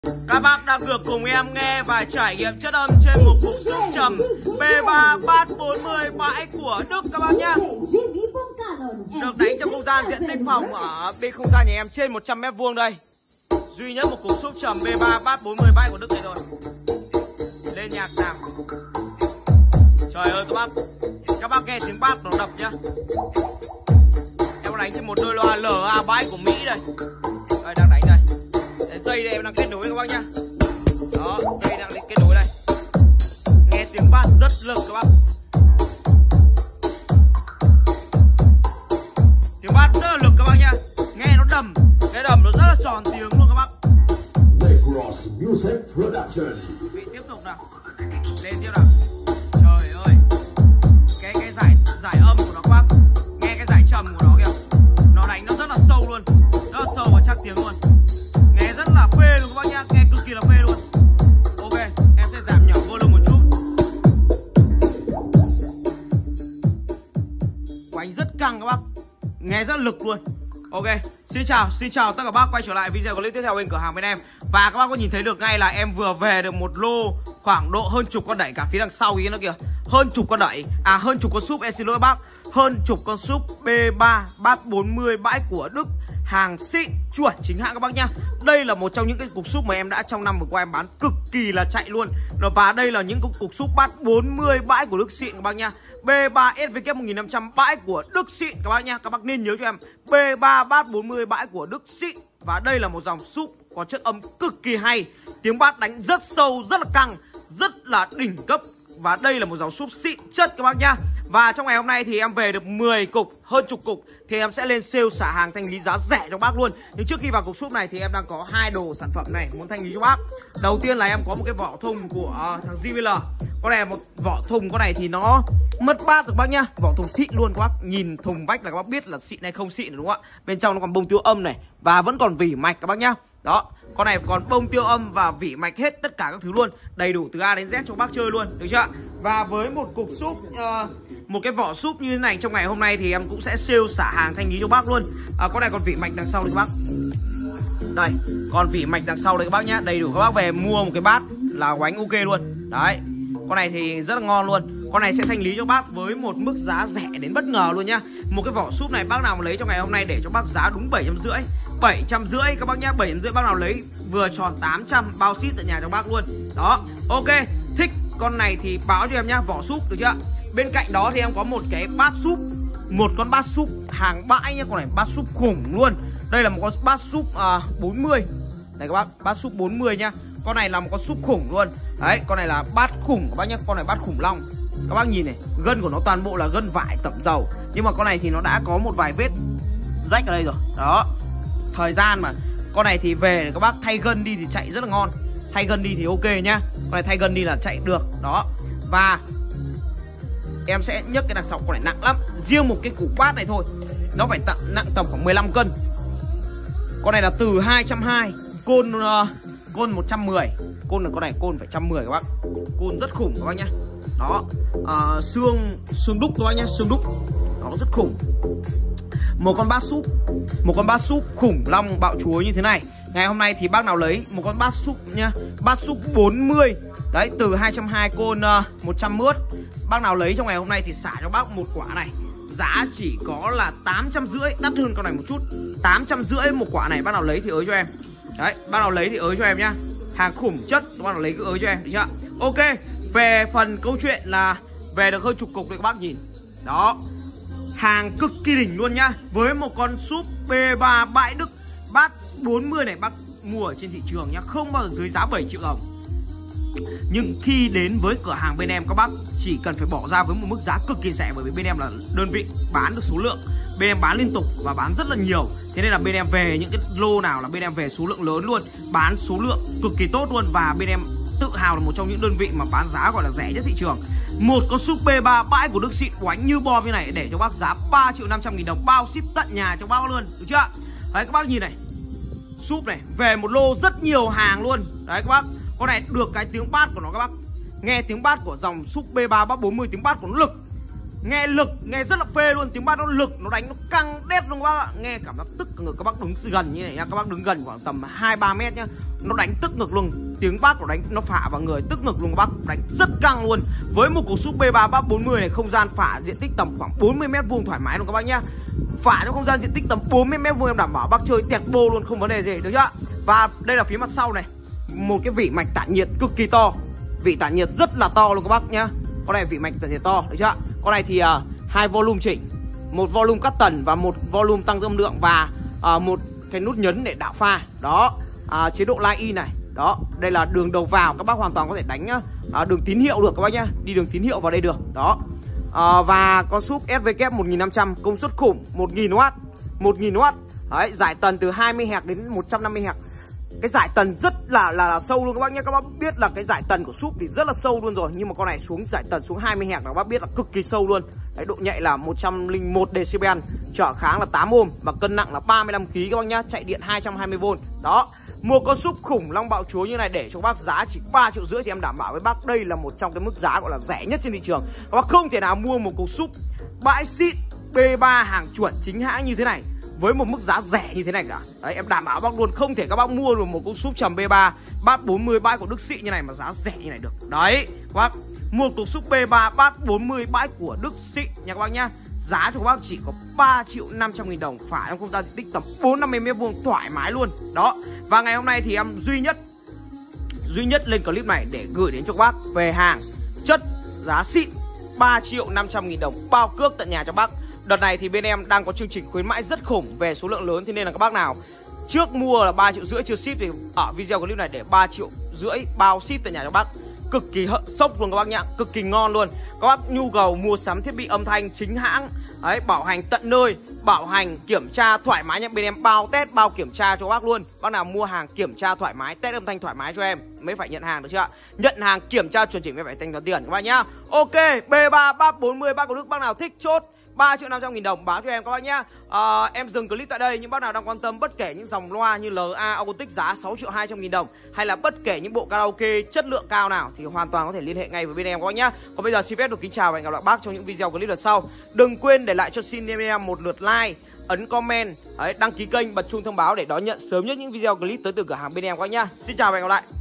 Các bác đang được cùng em nghe và trải nghiệm chất âm trên một cục xúc trầm B3 Bass 40 bãi của Đức các bác nhá. Được đánh trong không gian diện tích phòng ở bên không gian nhà em trên 100 m² đây. Duy nhất một cục xúc trầm B3 Bass 40 bãi của Đức này thôi. Lên nhạc nào. Trời ơi các bác nghe tiếng bass nó đập nhá. Em đánh trên một đôi loa LA bãi của Mỹ đây. Đây đang đánh đây. Dây đây em đang kết nối các bác nhá. Đó, dây đang kết nối đây. Nghe tiếng bass rất lực các bác. Tiếng bass rất là lực các bác nhá. Nghe nó đầm nó rất là tròn tiếng luôn các bác. Vị tiếp tục nào. Lên tiếp nào. Trời ơi. Cái giải âm của nó các bác. Nghe cái giải trầm của nó kìa. Nó đánh nó rất là sâu luôn. Rất là sâu và chắc tiếng luôn. Nghe rất là phê luôn các bác nhá, nghe cực kỳ là phê luôn. Ok, em sẽ giảm nhỏ volume một chút. Quánh rất căng các bác, nghe rất lực luôn. Ok, xin chào tất cả các bác quay trở lại video clip tiếp theo bên cửa hàng bên em. Và các bác có nhìn thấy được ngay là em vừa về được một lô khoảng độ hơn chục con đẩy cả phía đằng sau kia nữa kìa. Hơn chục con đẩy, hơn chục con súp, em xin lỗi bác. Hơn chục con súp B3 Bass 40 bãi của Đức. Hàng xịn chuẩn chính hãng các bác nhá. Đây là một trong những cái cục súp mà em đã trong năm vừa qua em bán cực kỳ là chạy luôn. Và đây là những cục súp Bass 40 bãi của Đức xịn các bác nhá. B3 SVK 1500 bãi của Đức xịn các bác nhá. Các bác nên nhớ cho em B3 Bass 40 bãi của Đức xịn. Và đây là một dòng súp có chất âm cực kỳ hay. Tiếng bass đánh rất sâu, rất là căng, rất là đỉnh cấp. Và đây là một dòng súp xịn chất các bác nhá. Và trong ngày hôm nay thì em về được 10 cục, hơn chục cục. Thì em sẽ lên sale xả hàng thanh lý giá rẻ cho bác luôn. Nhưng trước khi vào cục súp này thì em đang có hai đồ sản phẩm này muốn thanh lý cho bác. Đầu tiên là em có một cái vỏ thùng của thằng JBL. Con này là một vỏ thùng, con này thì nó mất bát được bác nhá. Vỏ thùng xịn luôn các bác. Nhìn thùng vách là các bác biết là xịn hay không xịn đúng không ạ. Bên trong nó còn bông tiêu âm này. Và vẫn còn vỉ mạch các bác nhá. Đó, con này còn bông tiêu âm và vỉ mạch hết tất cả các thứ luôn. Đầy đủ từ A đến Z cho bác chơi luôn, được chưa? Và với một cục súp, một cái vỏ súp như thế này trong ngày hôm nay thì em cũng sẽ sale xả hàng thanh lý cho bác luôn. Con này còn vỉ mạch đằng sau đây các bác. Đây, còn vỉ mạch đằng sau đây các bác nhá. Đầy đủ các bác về mua một cái bát là quánh ok luôn. Đấy, con này thì rất là ngon luôn. Con này sẽ thanh lý cho bác với một mức giá rẻ đến bất ngờ luôn nhá. Một cái vỏ súp này bác nào mà lấy trong ngày hôm nay để cho bác giá đúng 750. 750 các bác nhá, 750 bác nào lấy vừa tròn 800 bao ship tận nhà cho bác luôn. Đó, ok. Thích con này thì báo cho em nhá, vỏ súp được chưa? Bên cạnh đó thì em có một cái bát súp, một con bát súp hàng bãi nhá, con này bát súp khủng luôn. Đây là một con bát súp 40. Đây các bác, bát súp 40 nhá. Con này là một con súp khủng luôn. Đấy, con này là bát khủng các bác nhá, con này bát khủng long. Các bác nhìn này, gân của nó toàn bộ là gân vải tẩm dầu. Nhưng mà con này thì nó đã có một vài vết rách ở đây rồi. Đó. Thời gian mà con này thì về để các bác thay gân đi thì chạy rất là ngon. Thay gân đi thì ok nhá. Con này thay gân đi là chạy được. Đó. Và em sẽ nhấc cái đằng sau, con này nặng lắm. Riêng một cái củ bát này thôi nó phải nặng tầm khoảng 15 cân. Con này là từ 220, côn 110. Côn là con này côn phải 110 các bác. Côn rất khủng các bác nhá. Đó. Xương đúc các bác nhá, xương đúc. Nó rất khủng. Một con bát súp khủng long bạo chúa như thế này. Ngày hôm nay thì bác nào lấy một con bát súp nhá, bát súp 40. Đấy, từ 220 côn 100 mướt. Bác nào lấy trong ngày hôm nay thì xả cho bác một quả này. Giá chỉ có là 850, đắt hơn con này một chút. 850 một quả này, bác nào lấy thì ới cho em. Đấy, bác nào lấy thì ới cho em nhá. Hàng khủng chất, bác nào lấy cứ ới cho em, được chưa? Ok, về phần câu chuyện là về được hơn chục cục đấy các bác nhìn. Đó. Hàng cực kỳ đỉnh luôn nhá. Với một con súp B3 bãi Đức Bass 40 này bác mua ở trên thị trường nhá, không bao giờ dưới giá 7 triệu đồng. Nhưng khi đến với cửa hàng bên em các bác chỉ cần phải bỏ ra với một mức giá cực kỳ rẻ. Bởi vì bên em là đơn vị bán được số lượng, bên em bán liên tục và bán rất là nhiều. Thế nên là bên em về những cái lô nào là bên em về số lượng lớn luôn, bán số lượng cực kỳ tốt luôn. Và bên em tự hào là một trong những đơn vị mà bán giá gọi là rẻ nhất thị trường. Một con súp B3 bãi của Đức xịn quánh như bom như này để cho bác giá 3.500.000 đồng bao ship tận nhà cho bác luôn, được chưa? Đấy các bác nhìn này, súp này về một lô rất nhiều hàng luôn. Đấy các bác, con này được cái tiếng bass của nó các bác. Nghe tiếng bass của dòng súp B3 Bass 40, tiếng bass của nó lực. Nghe lực, nghe rất là phê luôn. Tiếng bass nó lực, nó đánh nó căng đét luôn các bác ạ. Nghe cảm giác tức ngực, các bác đứng gần như này nha. Các bác đứng gần khoảng tầm 2-3 mét nhá, nó đánh tức ngực luôn. Tiếng bass của đánh nó phả vào người tức ngực luôn các bác. Đánh rất căng luôn. Với một cú súp B3 bass 40 này, không gian phả diện tích tầm khoảng 40 m² thoải mái luôn các bác nhá. Phả trong không gian diện tích tầm 40 m² em đảm bảo bác chơi tẹt bô luôn, không vấn đề gì, được chưa? Và đây là phía mặt sau này, một cái vỉ mạch tản nhiệt cực kỳ to. Vỉ tản nhiệt rất là to luôn các bác nhá. Con này vỉ mạch tản nhiệt to, được chưa? Con này thì hai volume chỉnh, một volume cắt tần và một volume tăng âm lượng, và một cái nút nhấn để đảo pha. Đó, chế độ line in này. Đó, đây là đường đầu vào, các bác hoàn toàn có thể đánh đường tín hiệu được các bác nhá. Đi đường tín hiệu vào đây được. Đó. Và con súp SVK 1500, công suất khủng, 1000W. 1000W. Đấy, giải tần từ 20Hz đến 150Hz. Cái giải tần rất là sâu luôn các bác nhé. Các bác biết là cái giải tần của súp thì rất là sâu luôn rồi, nhưng mà con này xuống giải tần xuống 20Hz là các bác biết là cực kỳ sâu luôn. Đấy, độ nhạy là 101 decibel, trở kháng là 8 ohm và cân nặng là 35 kg các bác nhá, chạy điện 220V. Đó. Mua con súp khủng long bạo chúa như này để cho các bác giá chỉ 3,5 triệu thì em đảm bảo với bác đây là một trong cái mức giá gọi là rẻ nhất trên thị trường. Các bác không thể nào mua một cục súp bãi xịn B3 hàng chuẩn chính hãng như thế này với một mức giá rẻ như thế này cả. Đấy, em đảm bảo bác luôn, không thể các bác mua được một cục súp trầm B3 bass 40 bãi của Đức Xị như này mà giá rẻ như này được. Đấy, các bác mua cục súp B3 bass 40 bãi của Đức Xị nha các bác nhá. Giá cho các bác chỉ có 3.500.000 đồng, phải trong không gian diện tích tầm 450 m² thoải mái luôn. Đó. Và ngày hôm nay thì em duy nhất lên clip này để gửi đến cho các bác về hàng chất giá xịn 3.500.000 đồng, bao cước tận nhà cho bác. Đợt này thì bên em đang có chương trình khuyến mãi rất khủng về số lượng lớn, thế nên là các bác nào trước mua là 3,5 triệu chưa ship thì ở video clip này để 3,5 triệu bao ship tận nhà cho bác. Cực kỳ sốc luôn các bác nhá, cực kỳ ngon luôn. Các bác nhu cầu mua sắm thiết bị âm thanh chính hãng, đấy, bảo hành tận nơi, bảo hành kiểm tra thoải mái nhá. Bên em bao test, bao kiểm tra cho các bác luôn. Bác nào mua hàng kiểm tra thoải mái, test âm thanh thoải mái cho em mới phải nhận hàng, được chưa? Nhận hàng kiểm tra chuẩn chỉnh mới phải thanh toán tiền các bác nhá. Ok, B3 bass 40 bác của Đức, bác nào thích chốt 3.500.000 đồng báo cho em các bác nhá. Em dừng clip tại đây, nhưng bác nào đang quan tâm bất kể những dòng loa như LA Acoustic giá 6.200.000 đồng hay là bất kể những bộ karaoke chất lượng cao nào thì hoàn toàn có thể liên hệ ngay với bên em các bác nhá. Còn bây giờ xin phép được kính chào và hẹn gặp lại bác trong những video clip lần sau. Đừng quên để lại cho xin em một lượt like, ấn comment, đăng ký kênh, bật chuông thông báo để đón nhận sớm nhất những video clip tới từ cửa hàng bên em các bác nhá. Xin chào và hẹn gặp lại.